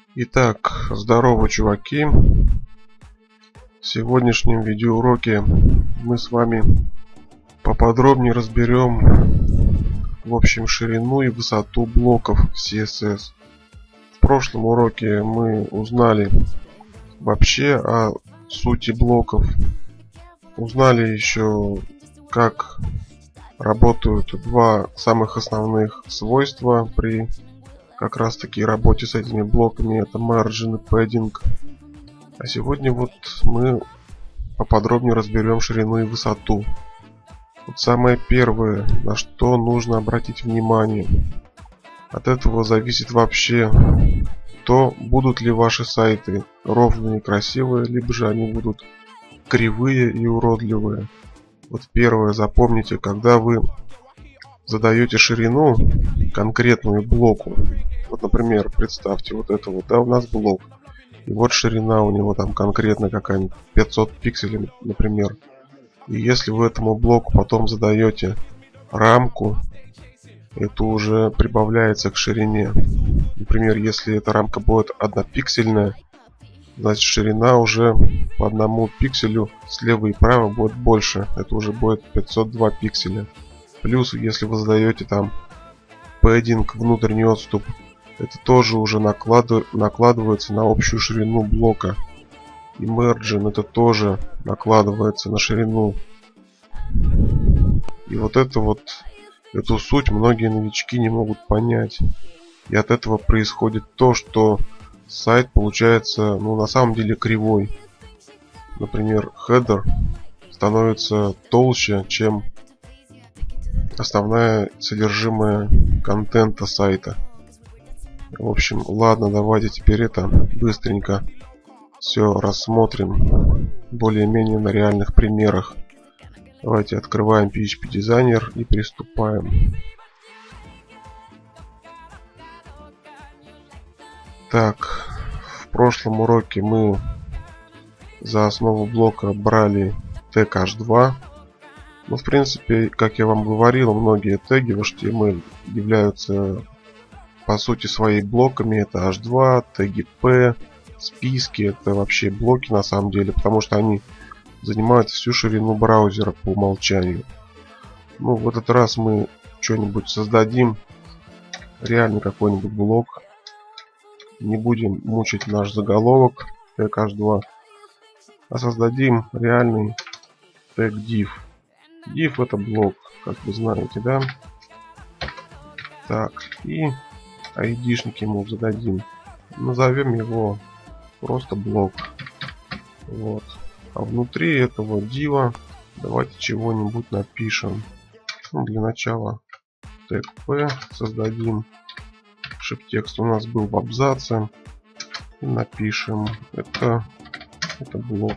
Итак, здорово, чуваки. В сегодняшнем видеоуроке мы с вами поподробнее разберем, в общем, ширину и высоту блоков в CSS. В прошлом уроке мы узнали вообще о сути блоков. Узнали еще, как работают два самых основных свойства при как раз таки работе с этими блоками. Это margin и padding. А сегодня вот мы поподробнее разберем ширину и высоту. Вот самое первое, на что нужно обратить внимание. От этого зависит вообще то, будут ли ваши сайты ровные и красивые, либо же они будут кривые и уродливые. Вот первое, запомните, когда вы задаете ширину конкретную блоку. Вот, например, представьте, вот это вот, да, у нас блок. И вот ширина у него там конкретно какая-нибудь 500 пикселей, например. И если вы этому блоку потом задаете рамку, это уже прибавляется к ширине. Например, если эта рамка будет однопиксельная, значит ширина уже по одному пикселю слева и право будет больше. Это уже будет 502 пикселя. Плюс, если вы задаете там пэддинг, внутренний отступ, это тоже уже накладывается на общую ширину блока. И margin это тоже накладывается на ширину. И вот эту суть многие новички не могут понять. И от этого происходит то, что сайт получается, на самом деле кривой. Например, header становится толще, чем основное содержимое контента сайта. В общем, ладно, давайте теперь это быстренько все рассмотрим более-менее на реальных примерах. Давайте открываем PHP Designer и приступаем. Так, в прошлом уроке мы за основу блока брали тег h2. Ну, в принципе, как я вам говорил, многие теги в HTML являются по сути своей блоками. Это h2, теги p, списки. Это вообще блоки на самом деле, потому что они занимают всю ширину браузера по умолчанию. Ну, в этот раз мы что-нибудь создадим, реально какой-нибудь блок. Не будем мучить наш заголовок тег h2, а создадим реальный тег div. Div это блок, как вы знаете, да? Так, и ID-шник ему зададим. Назовем его просто блок. Вот. А внутри этого дива давайте чего-нибудь напишем. Для начала тег p создадим. Шип-текст у нас был в абзаце. И напишем это блок.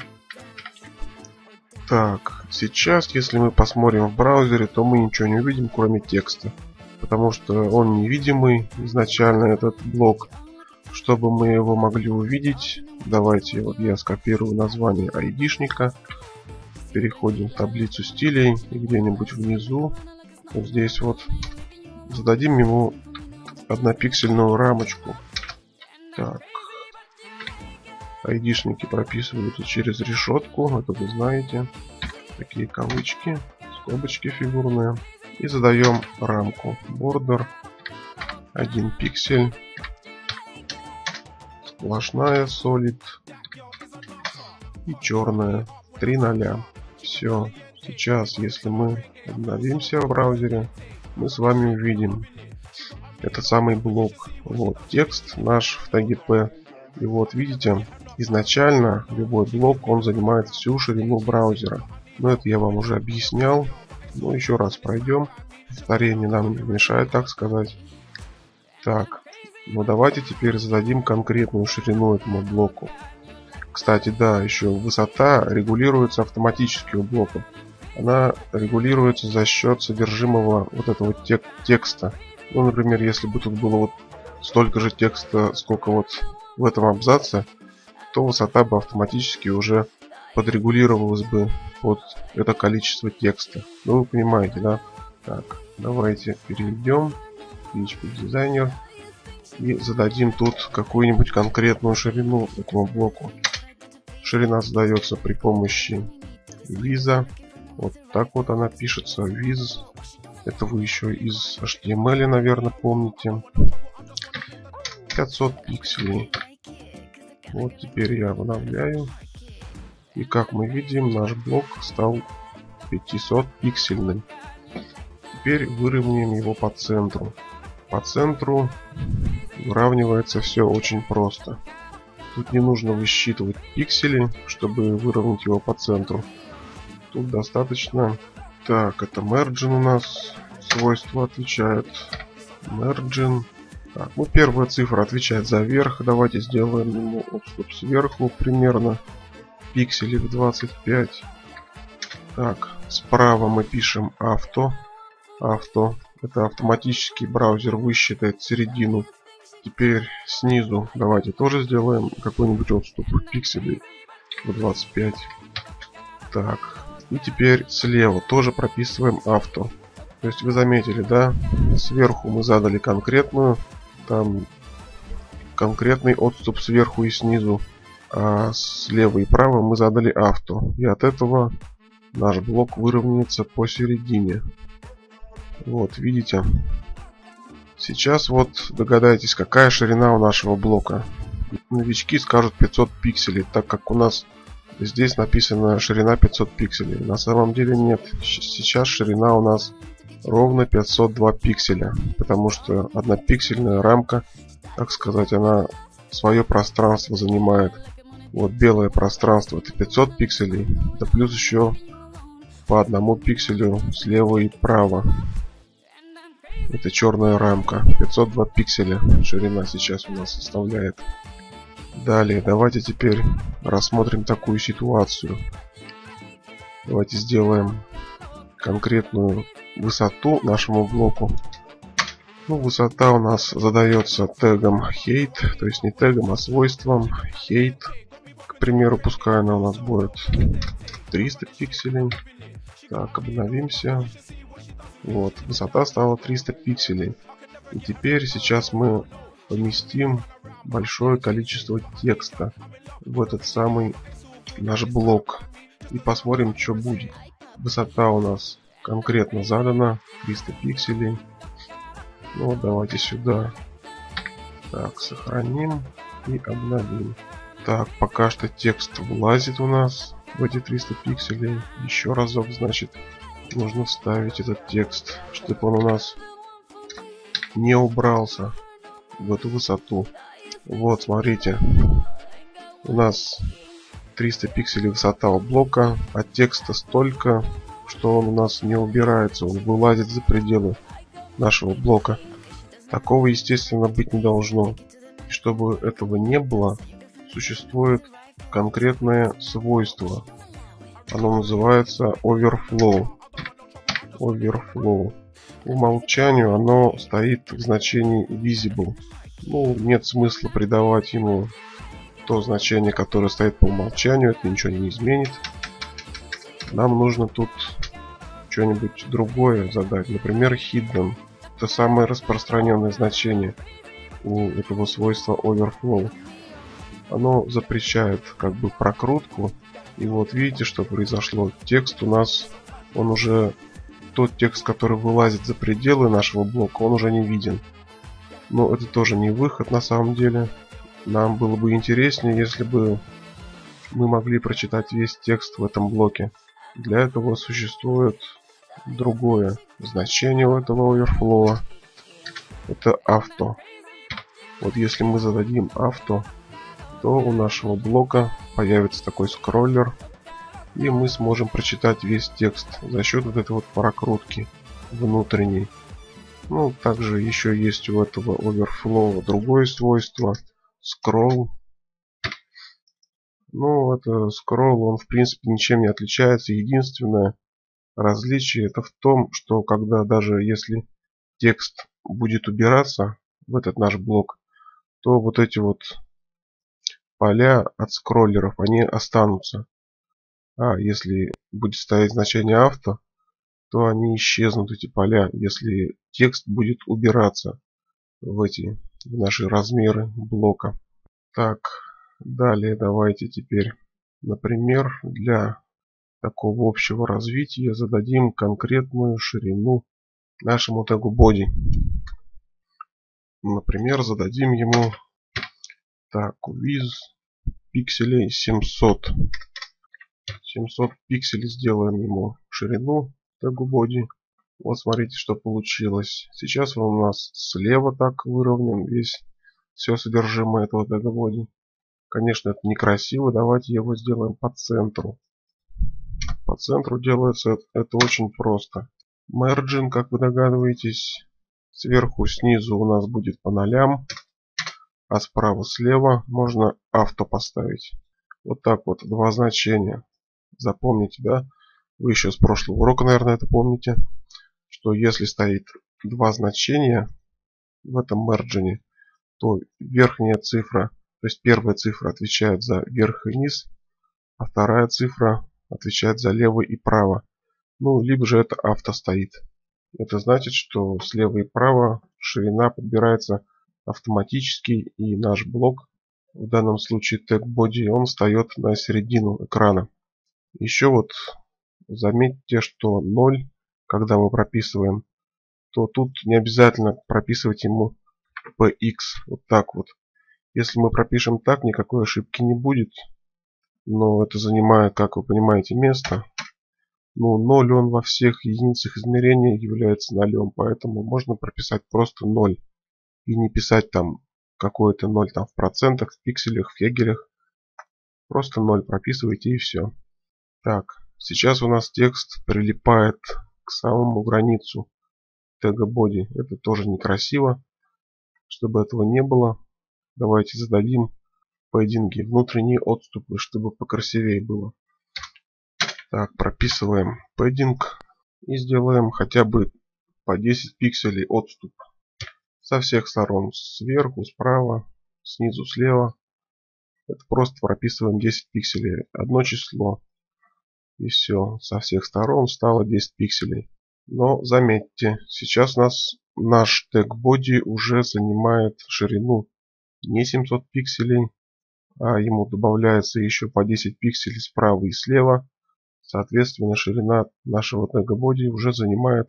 Так, сейчас, если мы посмотрим в браузере, то мы ничего не увидим, кроме текста. Потому что он невидимый изначально, этот блок. Чтобы мы его могли увидеть, давайте вот я скопирую название ID-шника. Переходим в таблицу стилей и где-нибудь внизу, вот здесь вот, зададим ему однопиксельную рамочку. Так. ID-шники прописываются через решетку, это вы знаете. Такие кавычки, скобочки фигурные. И задаем рамку. Border 1 пиксель. Сплошная solid. И черная 3 0. Все. Сейчас, если мы обновимся в браузере, мы с вами увидим этот самый блок. Вот текст наш в теге p. И вот видите, изначально любой блок, он занимает всю ширину браузера. Но это я вам уже объяснял. Но еще раз пройдем. Повторение нам не мешает, так сказать. Так, ну давайте теперь зададим конкретную ширину этому блоку. Кстати, да, еще высота регулируется автоматически у блока. Она регулируется за счет содержимого вот этого текста. Ну, например, если бы тут было вот столько же текста, сколько вот в этом абзаце, то высота бы автоматически уже подрегулировалась бы под это количество текста. Ну, вы понимаете, да? Так, давайте перейдем в PHP Designer И зададим тут какую-нибудь конкретную ширину этому блоку. Ширина задается при помощи виза. Вот так вот она пишется, виз. Это вы еще из HTML, наверное, помните. 500 пикселей. Вот теперь я обновляю. И как мы видим, наш блок стал 500 пиксельным. Теперь выровняем его по центру. По центру выравнивается все очень просто. Тут не нужно высчитывать пиксели, чтобы выровнять его по центру. Тут достаточно. Так, это margin у нас. Свойства отвечают. Margin. Так, ну первая цифра отвечает за верх. Давайте сделаем ему отступ сверху примерно пикселей в 25. Так, справа мы пишем авто. Авто. Это автоматически браузер высчитает середину. Теперь снизу давайте тоже сделаем какой-нибудь отступ пикселей в 25. Так. И теперь слева тоже прописываем авто. То есть вы заметили, да? Сверху мы задали конкретную. Там конкретный отступ сверху и снизу. А слева и право мы задали авто. И от этого наш блок выровняется посередине. Вот, видите? Сейчас вот догадайтесь, какая ширина у нашего блока. Новички скажут 500 пикселей, так как у нас здесь написана ширина 500 пикселей. На самом деле нет. Сейчас ширина у нас ровно 502 пикселя. Потому что однопиксельная рамка, так сказать, она свое пространство занимает. Вот белое пространство это 500 пикселей. Да плюс еще по одному пикселю слева и право. Это черная рамка. 502 пикселя ширина сейчас у нас составляет. Далее, давайте теперь рассмотрим такую ситуацию. Давайте сделаем конкретную высоту нашему блоку. Ну, высота у нас задается тегом height, то есть не тегом, а свойством height. К примеру, пускай она у нас будет 300 пикселей. Так, обновимся. Вот, высота стала 300 пикселей. И теперь сейчас мы поместим большое количество текста в этот самый наш блок. И посмотрим, что будет. Высота у нас конкретно задана. 300 пикселей. Ну, давайте сюда. Так, сохраним и обновим. Так, пока что текст влазит у нас в эти 300 пикселей. Еще разок, значит, нужно вставить этот текст, чтобы он у нас не убрался в эту высоту. Вот, смотрите. У нас 300 пикселей высота у блока, а текста столько, что он у нас не убирается, он вылазит за пределы нашего блока. Такого, естественно, быть не должно. И чтобы этого не было, существует конкретное свойство. Оно называется overflow. Overflow. По умолчанию оно стоит в значении visible. Ну, нет смысла придавать ему то значение, которое стоит по умолчанию. Это ничего не изменит. Нам нужно тут что-нибудь другое задать. Например, hidden. Это самое распространенное значение у этого свойства overflow. Оно запрещает как бы прокрутку. И вот видите, что произошло. Текст у нас, он уже, тот текст, который вылазит за пределы нашего блока, он уже не виден. Но это тоже не выход на самом деле. Нам было бы интереснее, если бы мы могли прочитать весь текст в этом блоке. Для этого существует другое значение у этого overflow. Это авто. Вот если мы зададим авто, то у нашего блока появится такой скроллер, и мы сможем прочитать весь текст за счет вот этой вот прокрутки внутренней. Ну, также еще есть у этого overflow другое свойство scroll. Ну, это scroll, он в принципе ничем не отличается. Единственное различие это в том, что когда даже если текст будет убираться в этот наш блок, то вот эти вот поля от скроллеров, они останутся. А если будет стоять значение авто, то они исчезнут, эти поля, если текст будет убираться в эти в наши размеры блока. Так, далее давайте теперь, например, для такого общего развития зададим конкретную ширину нашему тегу body. Например, зададим ему так, width пикселей 700. 700 пикселей сделаем ему ширину тегу body. Вот смотрите, что получилось. Сейчас он у нас слева так выровнен все содержимое этого тега body. Конечно, это некрасиво. Давайте его сделаем по центру. По центру делается это очень просто. Margin, как вы догадываетесь, сверху, снизу у нас будет по нолям, а справа, слева можно авто поставить. Вот так вот, два значения. Запомните, да? Вы еще с прошлого урока, наверное, это помните, что если стоит два значения в этом марджине, то верхняя цифра, то есть первая цифра отвечает за верх и низ, а вторая цифра отвечает за лево и право. Ну, либо же это авто стоит. Это значит, что слева и право ширина подбирается автоматически, и наш блок, в данном случае тег body, он встает на середину экрана. Еще вот заметьте, что 0, когда мы прописываем, то тут не обязательно прописывать ему px. Вот так вот. Если мы пропишем так, никакой ошибки не будет. Но это занимает, как вы понимаете, место. Ну, 0 он во всех единицах измерения является нолем, поэтому можно прописать просто 0. И не писать там какое-то 0 там в процентах, в пикселях, в егерях. Просто 0 прописывайте и все. Так, сейчас у нас текст прилипает к самому границу тега body. Это тоже некрасиво. Чтобы этого не было, давайте зададим пэддинги, внутренние отступы, чтобы покрасивее было. Так, прописываем пэддинг и сделаем хотя бы по 10 пикселей отступ. Со всех сторон, сверху, справа, снизу, слева. Это просто прописываем 10 пикселей. Одно число. И все. Со всех сторон стало 10 пикселей. Но заметьте, сейчас у нас наш тег body уже занимает ширину не 700 пикселей, а ему добавляется еще по 10 пикселей справа и слева. Соответственно, ширина нашего тега body уже занимает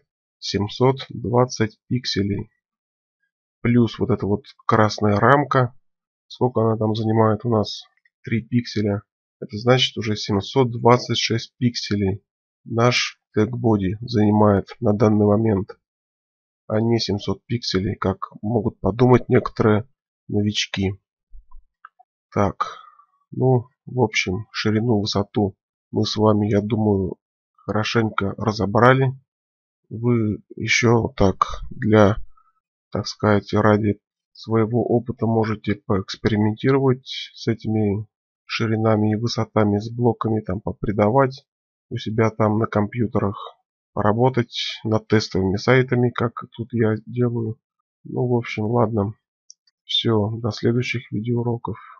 720 пикселей. Плюс вот эта вот красная рамка. Сколько она там занимает у нас? 3 пикселя. Это значит уже 726 пикселей наш тег body занимает на данный момент. А не 700 пикселей, как могут подумать некоторые новички. Так, ну, в общем, ширину, высоту мы с вами, я думаю, хорошенько разобрали. Вы еще так для, так сказать, ради своего опыта можете поэкспериментировать с этими ширинами и высотами, с блоками, там попридавать у себя там на компьютерах, поработать над тестовыми сайтами, как тут я делаю. Ну, в общем, ладно. Все, до следующих видеоуроков.